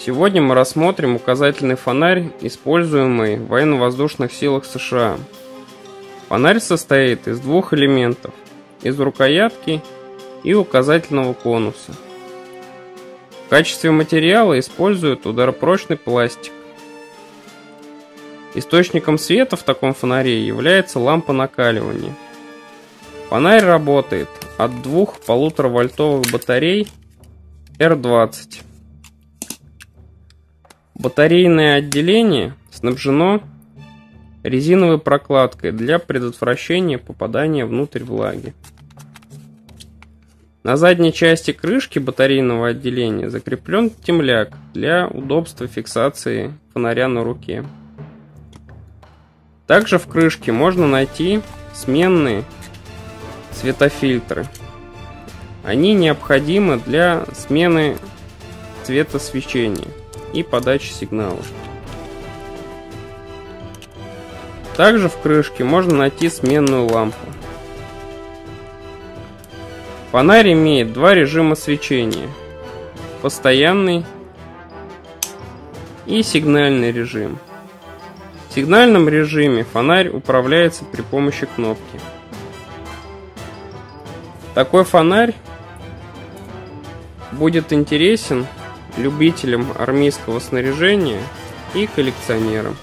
Сегодня мы рассмотрим указательный фонарь, используемый в военно-воздушных силах США. Фонарь состоит из двух элементов: из рукоятки и указательного конуса. В качестве материала используют ударопрочный пластик. Источником света в таком фонаре является лампа накаливания. Фонарь работает от двух 1,5-вольтовых батарей R20. Батарейное отделение снабжено резиновой прокладкой для предотвращения попадания внутрь влаги. На задней части крышки батарейного отделения закреплен темляк для удобства фиксации фонаря на руке. Также в крышке можно найти сменные светофильтры. Они необходимы для смены цвета свечения и подачи сигнала. Также в крышке можно найти сменную лампу. Фонарь имеет два режима свечения: постоянный и сигнальный режим. В сигнальном режиме фонарь управляется при помощи кнопки. Такой фонарь будет интересен любителям армейского снаряжения и коллекционерам.